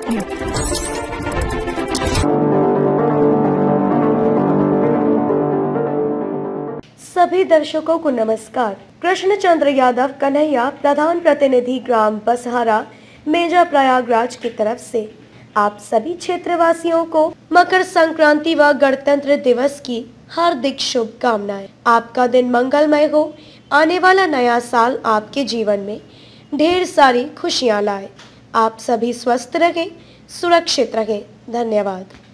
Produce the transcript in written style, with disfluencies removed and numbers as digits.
सभी दर्शकों को नमस्कार। कृष्णचंद्र यादव कन्हैया, प्रधान प्रतिनिधि ग्राम बसहारा, मेजा प्रयागराज की तरफ से आप सभी क्षेत्रवासियों को मकर संक्रांति व गणतंत्र दिवस की हार्दिक शुभकामनाएं। आपका दिन मंगलमय हो। आने वाला नया साल आपके जीवन में ढेर सारी खुशियां लाए। आप सभी स्वस्थ रहें, सुरक्षित रहें। धन्यवाद।